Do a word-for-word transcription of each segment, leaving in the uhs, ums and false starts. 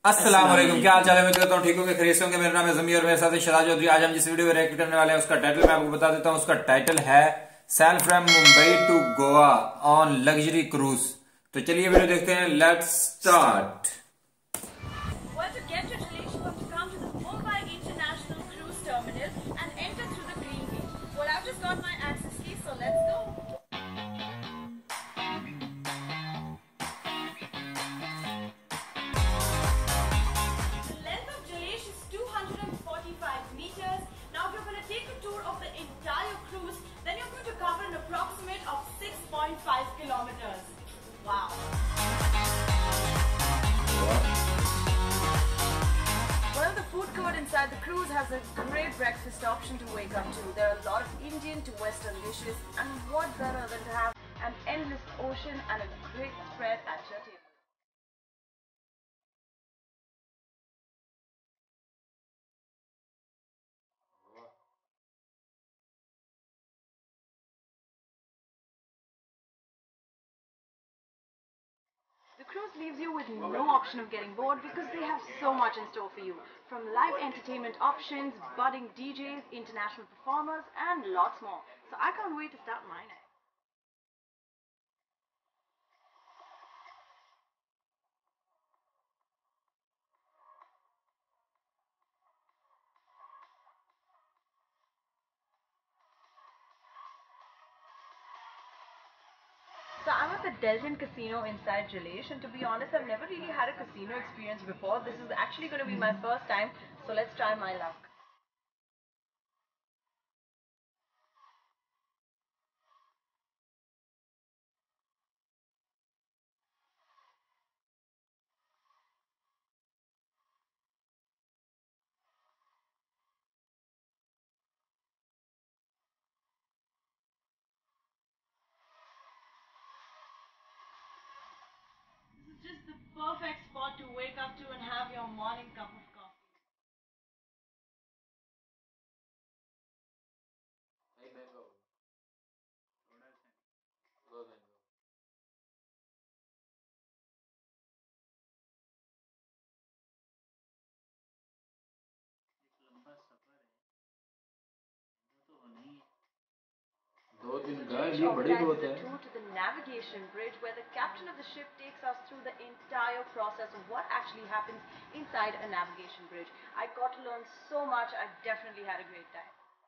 अस्सलाम वालेकुम, क्या हाल चाल है? मैं कहता हूँ ठीक होंगे, खैरियत से होंगे। मेरा नाम है जमीर और मेरे साथ है शराज चौधरी। आज हम जिस वीडियो में रिएक्ट करने वाले हैं उसका टाइटल मैं आपको बता देता हूँ। उसका टाइटल है sail from Mumbai to Goa on luxury cruise. तो चलिए वीडियो देखते हैं, let's start. Well, to get your delay, you have to come to the Mumbai International Cruise Terminal and enter through the green gate. Well, I've just got my access key, so let's go. The length of Jalesh is two hundred forty-five meters. Now, if you're going to take a tour of the entire cruise, then you're going to cover an approximate of six point five kilometers. Wow. Well, the food court inside the cruise has a great breakfast option to wake up to. There are a lot of Indian to Western dishes, and what better than to have an endless ocean and a great spread at your table. The cruise leaves you with no option of getting bored because they have so much in store for you. From live entertainment options, budding D Js, international performers, and lots more. So I can't wait to start my night. So I'm at the Delton Casino inside Jalesh, and to be honest, I've never really had a casino experience before. This is actually going to be my first time, so let's try my luck. This is just the perfect spot to wake up to and have your morning cup of coffee. दो दिन का ये बड़ी बहुत है। Tour to the navigation bridge, where the captain of the ship takes us through the entire process of what actually happens inside a navigation bridge. I got to learn so much. I definitely had a great time.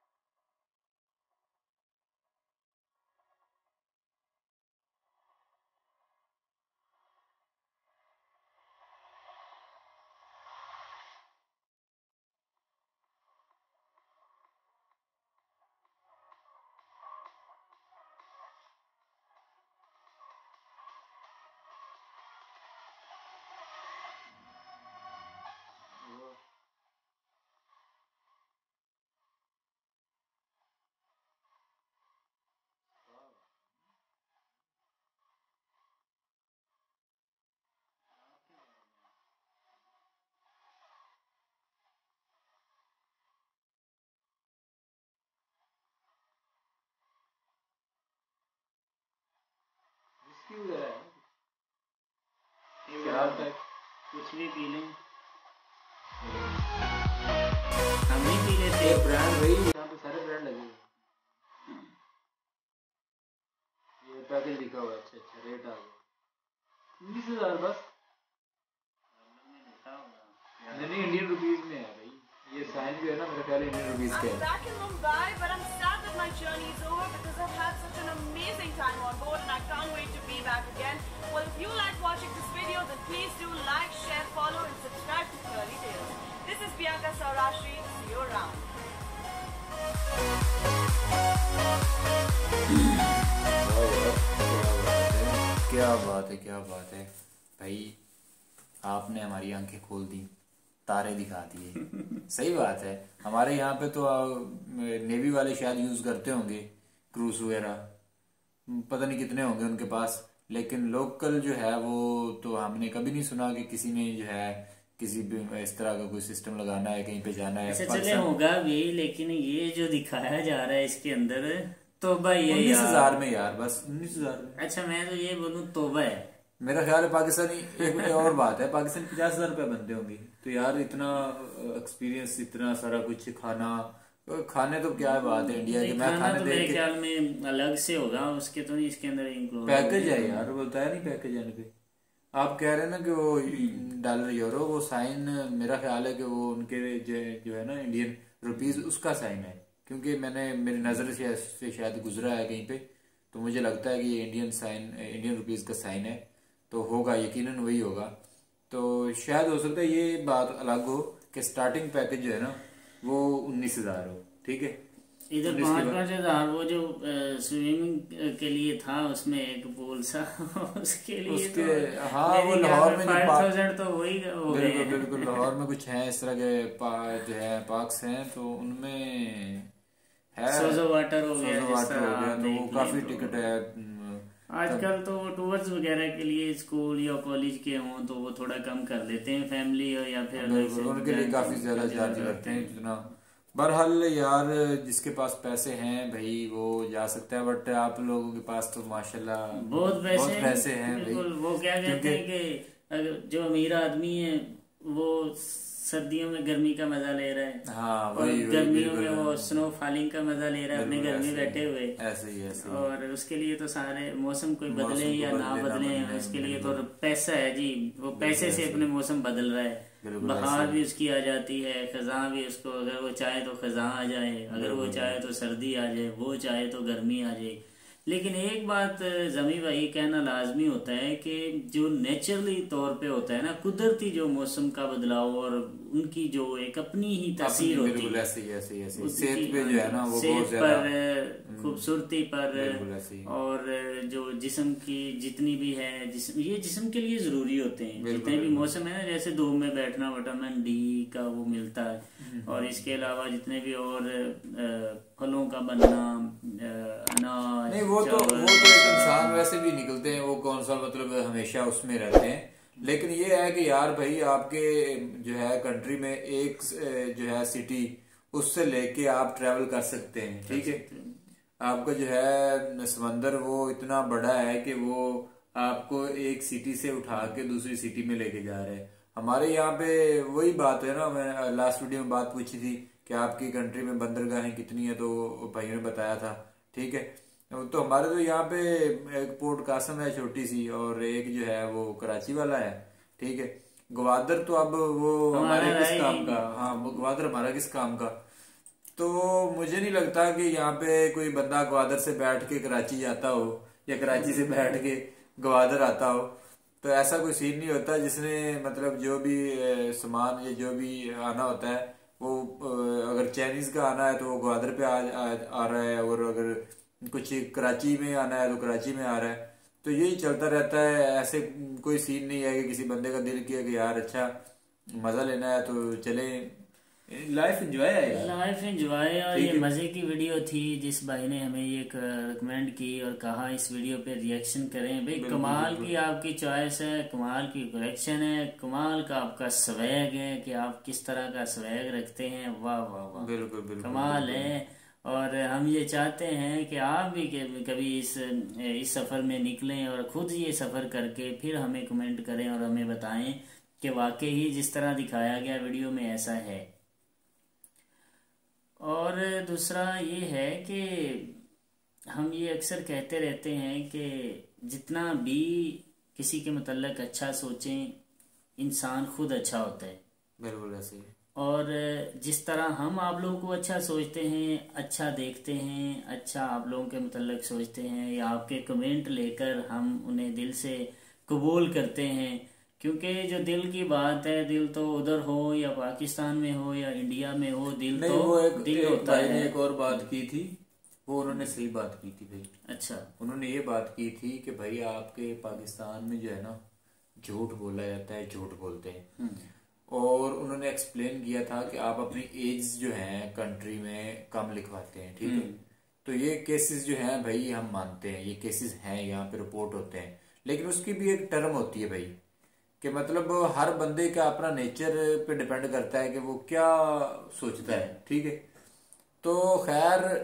क्यों है कुछ भी P लें, हम नहीं P लेते। Brand वही, यहाँ पे सारे ब्रांड लगे हुए। ये पैकेज लिखा हुआ है। अच्छा अच्छा, रेट आ गया उन्नीस हजार बस। नहीं, इंडियन रुपीज में है भाई। ये साइन भी है ना, मेरा ख्याल इंडियन रुपीज के है। I'm back in Mumbai, but I'm sad that my journey is over because I've had such an amazing time on board and I can't wait to be back again. Well, if you like watching this video, then please do like, share, follow and subscribe to Curly Tales. This is Bianca Saurashri. See you around. क्या बात है, क्या बात है भाई, आपने हमारी आंखें खोल दी, तारे दिखा दिए। सही बात है। हमारे यहाँ पे तो नेवी वाले शायद यूज करते होंगे क्रूज वगैरह, पता नहीं कितने होंगे उनके पास, लेकिन लोकल जो है वो तो हमने कभी नहीं सुना कि किसी ने जो है किसी भी इस तरह का कोई सिस्टम लगाना है, कहीं पे जाना है। चले होगा भी, लेकिन ये जो दिखाया जा रहा है इसके अंदर तोबा, ये उन्नीस हजार में यार, बस उन्नीस हजार में। अच्छा मैं तो ये बोलूँ तोबा है मेरा ख्याल है पाकिस्तानी एक और बात है, पाकिस्तान पचास हजार रुपये बनते होंगे, तो यार इतना एक्सपीरियंस, इतना सारा कुछ खाना, खाने तो क्या बात है इंडिया के, मैं खाना खाने तो देख मेरे के ख्याल में अलग से होगा, उसके तो नहीं इसके अंदर इंक्लूड पैकेज है यार, वो बताया नहीं पैकेज आने पे। आप कह रहे हैं ना कि वो डॉलर यूरो, वो साइन मेरा ख्याल है कि वो उनके जो, जो है ना इंडियन रुपीज, उसका साइन है, क्योंकि मैंने मेरी नज़र से, से शायद गुजरा है कहीं पे, तो मुझे लगता है कि ये इंडियन साइन, इंडियन रुपीज का साइन है, तो होगा यकीनन वही होगा। तो शायद हो सकता है ये बात अलग हो कि स्टार्टिंग पैकेज जो है ना वो उन्नीस हजार हो, ठीक है। इधर पाँच पाँच हजार वो जो स्विमिंग के लिए था, उसमें एक पूल सा उसके लिए उसके तो हाँ वो लाहौर में फाइव थाउजेंड तो वही हो गए। बिल्कुल बिल्कुल लाहौर में कुछ हैं इस तरह के पा, जो है पार्क्स हैं, तो उनमें है सोजो वाटर हो गया, सोजो वाटर हो गया, तो वो काफी तो टिकट है। आजकल तो टूर्स वगैरह के लिए स्कूल या कॉलेज के हों तो वो थोड़ा कम कर देते हैं, फैमिली या फिर उनके लिए काफी ज्यादा चार्ज करते हैं जितना। बहरहाल यार जिसके पास पैसे हैं भाई वो जा सकता है, बट आप लोगों के पास तो माशाल्लाह बहुत पैसे, बहुत पैसे हैं भाई। वो क्या कहते हैं कि अगर जो अमीर आदमी है वो सर्दियों में गर्मी का मजा ले रहा है, हाँ, और वही, गर्मियों में वो स्नो फॉलिंग का मजा ले रहा है अपने घर में बैठे हुए, ऐसे ही ऐसे ही। और उसके लिए तो सारे मौसम कोई बदले या ना बदले, उसके लिए तो पैसा है जी, वो पैसे से अपने मौसम बदल रहा है। बहार भी उसकी आ जाती है, खजां भी उसको, अगर वो चाहे तो खजां आ जाए, अगर वो चाहे तो सर्दी आ जाए, वो चाहे तो गर्मी आ जाए। लेकिन एक बात जमी भाई कहना लाजमी होता है कि जो नेचुरली तौर पे होता है ना, कुदरती जो मौसम का बदलाव और उनकी जो एक अपनी ही तासीर होती है, ऐसे ही ऐसे ही ऐसे ही सेहत पे जो है ना वो सेहत पर, खूबसूरती पर, और जो जिस्म की जितनी भी है, जिस्म ये जिस्म के लिए जरूरी होते हैं जितने भी मौसम है ना, जैसे धूप में बैठना विटामिन डी का वो मिलता है, और इसके अलावा जितने भी और फलों का बनना, अनाज, नहीं वो तो वो तो एक इंसान वैसे भी निकलते हैं, वो कौन सा मतलब हमेशा उसमें रहते हैं, लेकिन ये है कि यार भाई आपके जो है कंट्री में एक जो है सिटी, उससे लेके आप ट्रेवल कर सकते हैं, ठीक है। आपका जो है समंदर वो इतना बड़ा है कि वो आपको एक सिटी से उठा के दूसरी सिटी में लेके जा रहे हैं। हमारे यहाँ पे वही बात है ना, मैं लास्ट वीडियो में बात पूछी थी कि आपकी कंट्री में बंदरगाहें कितनी है, तो भाई ने बताया था, ठीक है। तो हमारे तो यहाँ पे एक पोर्ट कासम है छोटी सी, और एक जो है वो कराची वाला है, ठीक है। ग्वादर तो अब वो हमारे किस काम का, हाँ ग्वादर हमारा किस काम का। तो मुझे नहीं लगता कि यहाँ पे कोई बंदा ग्वादर से बैठ के कराची जाता हो या कराची से बैठ के ग्वादर आता हो, तो ऐसा कोई सीन नहीं होता। जिसने मतलब जो भी सामान या जो भी आना होता है वो, अगर चाइनीज का आना है तो वो ग्वादर पे आ, आ, आ रहा है, और अगर कुछ कराची में आना है तो कराची में आ रहा है। तो यही चलता रहता है, ऐसे कोई सीन नहीं है कि किसी बंदे का दिल किया कि यार अच्छा मजा लेना है तो चले, लाइफ एंजॉय है यार, लाइफ एंजॉय। और ये मजे की वीडियो थी, जिस भाई ने हमें ये रिकमेंड की और कहा इस वीडियो पे रिएक्शन करें। भाई कमाल की आपकी चॉइस है, कमाल की कलेक्शन है, कमाल का आपका स्वैग है कि आप किस तरह का स्वैग रखते हैं, वाह वाह वाह, बिल्कुल बिल्कुल कमाल है। और हम ये चाहते हैं कि आप भी कभी इस इस सफ़र में निकलें और खुद ये सफ़र करके फिर हमें कमेंट करें और हमें बताएं कि वाकई ही जिस तरह दिखाया गया वीडियो में ऐसा है। और दूसरा ये है कि हम ये अक्सर कहते रहते हैं कि जितना भी किसी के मतलब अच्छा सोचें, इंसान खुद अच्छा होता है। बिल्कुल ऐसे ही। और जिस तरह हम आप लोगों को अच्छा सोचते हैं, अच्छा देखते हैं, अच्छा आप लोगों के मतलब सोचते हैं, या आपके कमेंट लेकर हम उन्हें दिल से कबूल करते हैं, क्योंकि जो दिल की बात है, दिल तो उधर हो या पाकिस्तान में हो या इंडिया में हो, दिल नहीं, तो वो एक, दिल एक होता भाई है। ने एक और बात की थी, वो उन्होंने सही बात की थी भाई। अच्छा, उन्होंने ये बात की थी कि भाई आपके पाकिस्तान में जो है ना झूठ बोला जाता है, झूठ बोलते हैं। और उन्होंने एक्सप्लेन किया था कि आप अपनी एज जो है कंट्री में कम लिखवाते हैं, ठीक है। तो ये केसेस जो हैं भाई हम मानते हैं, ये केसेस हैं, यहाँ पे रिपोर्ट होते हैं, लेकिन उसकी भी एक टर्म होती है भाई, कि मतलब हर बंदे का अपना नेचर पे डिपेंड करता है कि वो क्या सोचता है, ठीक है। तो खैर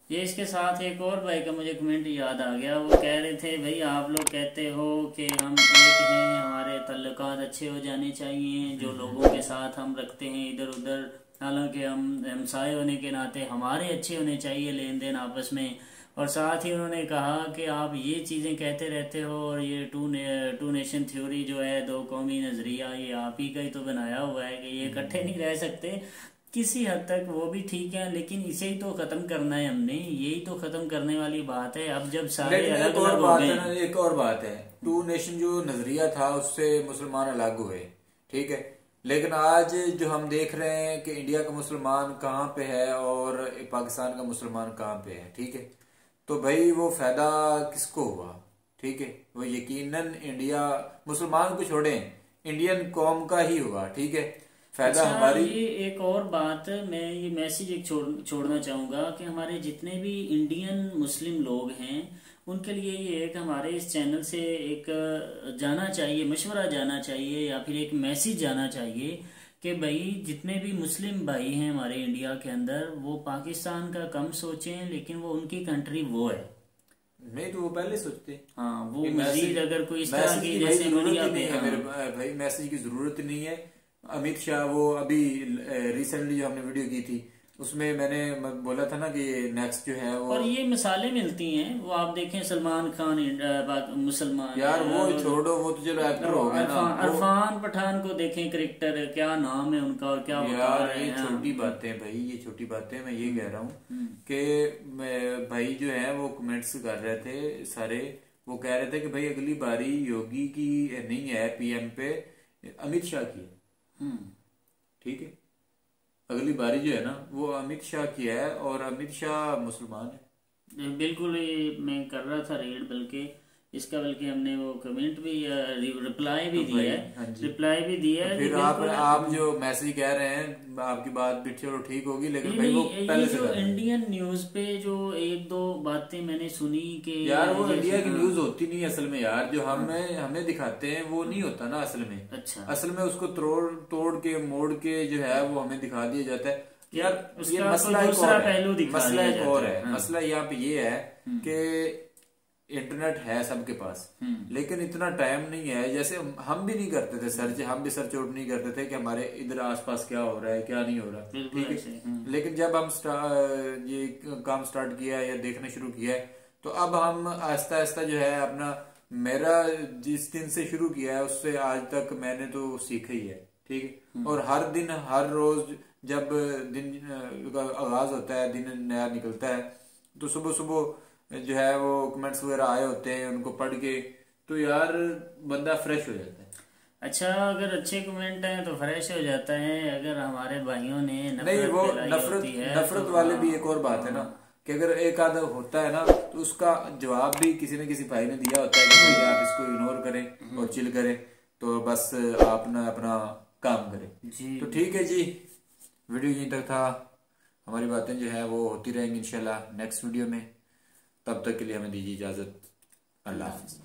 ये इसके साथ एक और भाई का मुझे कमेंट याद आ गया। वो कह रहे थे भाई आप लोग कहते हो कि हम एक हैं, हमारे तल्लुकात अच्छे हो जाने चाहिए, जो लोगों के साथ हम रखते हैं इधर उधर, हालांकि हम हमसाए होने के नाते हमारे अच्छे होने चाहिए लेन देन आपस में। और साथ ही उन्होंने कहा कि आप ये चीज़ें कहते रहते हो और ये टू ने, टू नेशन थ्योरी जो है, दो कौमी नज़रिया, ये आप ही का ही तो बनाया हुआ है कि ये इकट्ठे नहीं रह सकते। किसी हद तक वो भी ठीक है, लेकिन इसे ही तो खत्म करना है हमने, यही तो खत्म करने वाली बात है। अब जब सारे अलग अलग हो गए, एक और बात है, टू नेशन जो नजरिया था उससे मुसलमान अलग हुए, ठीक है, लेकिन आज जो हम देख रहे हैं कि इंडिया का मुसलमान कहाँ पे है और पाकिस्तान का मुसलमान कहाँ पे है, ठीक है, तो भाई वो फायदा किसको हुआ, ठीक है, वो यकीनन इंडिया मुसलमान को छोड़े इंडियन कौम का ही हुआ, ठीक है, फायदा अच्छा, हमारी। ये एक और बात मैं ये मैसेज एक छोड़ छोड़ना चाहूँगा कि हमारे जितने भी इंडियन मुस्लिम लोग हैं उनके लिए ये एक हमारे इस चैनल से एक जाना चाहिए, मशवरा जाना चाहिए या फिर एक मैसेज जाना चाहिए कि भाई जितने भी मुस्लिम भाई हैं हमारे इंडिया के अंदर, वो पाकिस्तान का कम सोचें, लेकिन वो उनकी कंट्री वो है। नहीं तो वो पहले सोचते, हाँ, वो मजीद अगर कोई इस तरह की जैसे मीडिया पे, हाँ, मेरे भाई मैसेज की जरूरत नहीं है। अमित शाह वो अभी रिसेंटली जो हमने वीडियो की थी उसमें मैंने बोला था ना कि नेक्स्ट जो है वो, और ये मिसालें मिलती हैं, वो आप देखें सलमान खान मुसलमान यार वो छोड़ो, वो तो चलो एक्टर हो गया ना, इरफान पठान को देखें, क्रिकेटर, क्या नाम है उनका और क्या यार ये छोटी बातें भाई, ये छोटी बातें। मैं ये कह रहा हूँ कि भाई जो है वो कमेंट्स कर रहे थे सारे, वो कह रहे थे कि भाई अगली बारी योगी की नहीं है पीएम पे, अमित शाह की है, ठीक है, अगली बारी जो है ना वो अमित शाह की है और अमित शाह मुसलमान है। बिल्कुल, ये मैं कर रहा था रीड, बल्कि इसका बल्कि हमने वो कमेंट भी रिप्लाई भी दिया है, रिप्लाई भी दिया है। फिर आप आप जो मैसेज कह रहे हैं आपकी बात भी चलो ठीक होगी, लेकिन भाई वो पहले से जो इंडियन न्यूज पे जो एक दो बातें मैंने सुनी कि यार वो इंडिया की न्यूज होती नहीं असल में यार, जो हमें हमें दिखाते हैं वो नहीं होता ना असल में। अच्छा, असल में उसको तोड़ तोड़ के मोड़ के जो है वो हमें दिखा दिया जाता है यार। ये मसला एक और है, मसला एक और है, मसला यहाँ पे ये है कि इंटरनेट है सबके पास, लेकिन इतना टाइम नहीं है, जैसे हम भी नहीं करते थे सर्च, हम भी सर्च आउट नहीं करते थे कि हमारे इधर आसपास क्या हो रहा है क्या नहीं हो रहा, ठीक है, लेकिन जब हम ये काम स्टार्ट किया या देखना शुरू किया है तो अब हम आहिस्ता आहिस्ता जो है अपना, मेरा जिस दिन से शुरू किया है उससे आज तक मैंने तो सीखा ही है, ठीक है, और हर दिन हर रोज जब दिन का आगाज होता है, दिन नया निकलता है, तो सुबह सुबह जो है वो कमेंट्स वगैरह आए होते हैं, उनको पढ़ के तो यार बंदा फ्रेश हो जाता है। अच्छा, अगर अच्छे कमेंट हैं तो फ्रेश हो जाता है, अगर हमारे भाइयों ने नफरत नहीं वो नफरत नफरत तो वाले भी एक और बात है ना कि अगर एक आधा होता है ना तो उसका जवाब भी किसी न किसी भाई ने दिया होता है कि भाई आप इसको इग्नोर करें और चिल करें, तो बस आप ना अपना काम करें जी। तो ठीक है जी, वीडियो यहीं तक था, हमारी बातें जो है वो होती रहेंगी इंशाल्लाह नेक्स्ट वीडियो में, तब तक के लिए हमें दीजिए इजाजत, अल्लाह हाफ़िज़।